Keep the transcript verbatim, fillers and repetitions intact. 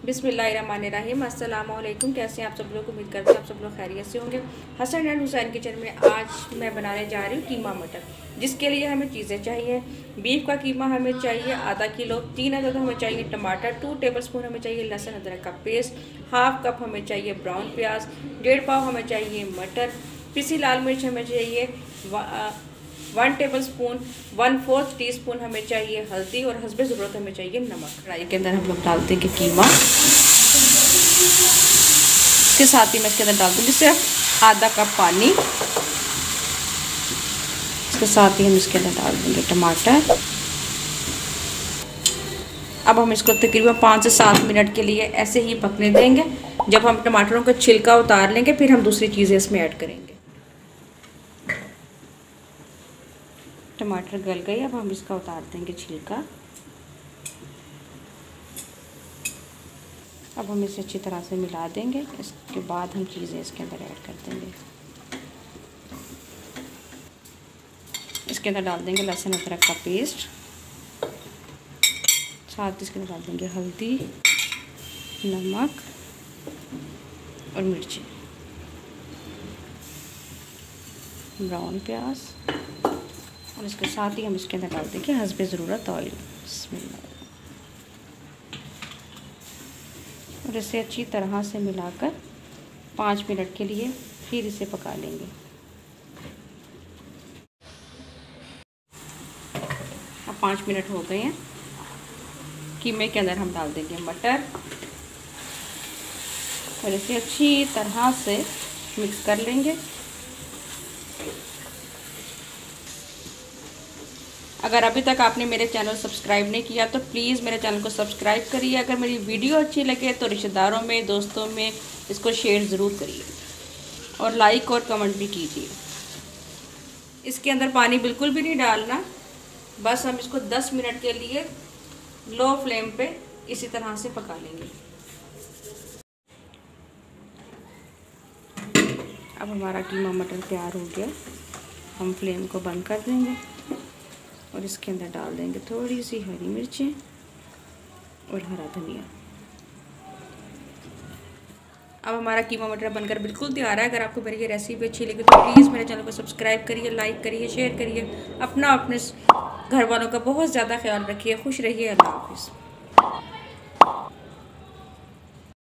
बिस्मिल्लाहिर्रहमानिर्रहीम। अस्सलाम वालेकुम। कैसे हैं आप सब लोग? उम्मीद करते हैं आप सब लोग खैरियत से होंगे। हसन एंड हुसैन किचन में आज मैं बनाने जा रही हूँ कीमा मटर, जिसके लिए हमें चीज़ें चाहिए। बीफ का कीमा हमें चाहिए आधा किलो, तीन अदद हमें चाहिए टमाटर, टू टेबलस्पून हमें चाहिए लहसुन अदरक का पेस्ट, हाफ कप हमें चाहिए ब्राउन प्याज, डेढ़ पाव हमें चाहिए मटर, पिसी लाल मिर्च हमें चाहिए one tablespoon, one fourth teaspoon हमें चाहिए हल्दी और हस्बे ज़रूरत हमें चाहिए नमक। कढ़ाई के अंदर हम लोग डालते हैं कि कीमा, इसके साथ ही मैं इसके अंदर डाल दूँगी सिर्फ आधा कप पानी। इसके साथ ही हम इसके अंदर डाल देंगे टमाटर। अब हम इसको तकरीबन पाँच से सात मिनट के लिए ऐसे ही पकने देंगे। जब हम टमाटरों का छिलका उतार लेंगे फिर हम दूसरी चीज़ें इसमें ऐड करेंगे। टमाटर गल गए, अब हम इसका उतार देंगे छिलका। अब हम इसे अच्छी तरह से मिला देंगे। इसके बाद हम चीज़ें इसके अंदर ऐड कर देंगे। इसके अंदर डाल देंगे लहसुन अदरक का पेस्ट, साथ इसके अंदर डाल देंगे हल्दी, नमक और मिर्ची, ब्राउन प्याज, और इसके साथ ही हम इसके अंदर डाल देंगे हस्बे ज़रूरत ऑयल। और इसे अच्छी तरह से मिलाकर पाँच मिनट के लिए फिर इसे पका लेंगे। अब पाँच मिनट हो गए हैं। कीमे के अंदर हम डाल देंगे मटर और इसे अच्छी तरह से मिक्स कर लेंगे। अगर अभी तक आपने मेरे चैनल सब्सक्राइब नहीं किया तो प्लीज़ मेरे चैनल को सब्सक्राइब करिए। अगर मेरी वीडियो अच्छी लगे तो रिश्तेदारों में, दोस्तों में इसको शेयर ज़रूर करिए और लाइक और कमेंट भी कीजिए। इसके अंदर पानी बिल्कुल भी नहीं डालना, बस हम इसको दस मिनट के लिए लो फ्लेम पे इसी तरह से पका लेंगे। अब हमारा कीमा मटर तैयार हो गया। हम फ्लेम को बंद कर देंगे और इसके अंदर डाल देंगे थोड़ी सी हरी मिर्चें और हरा धनिया। अब हमारा कीमा मटर बनकर बिल्कुल तैयार है। अगर आपको मेरी ये रेसिपी अच्छी लगी तो प्लीज़ मेरे चैनल को सब्सक्राइब करिए, लाइक करिए, शेयर करिए। अपना अपने घर वालों का बहुत ज़्यादा ख्याल रखिए। खुश रहिए। अल्लाह हाफिज़।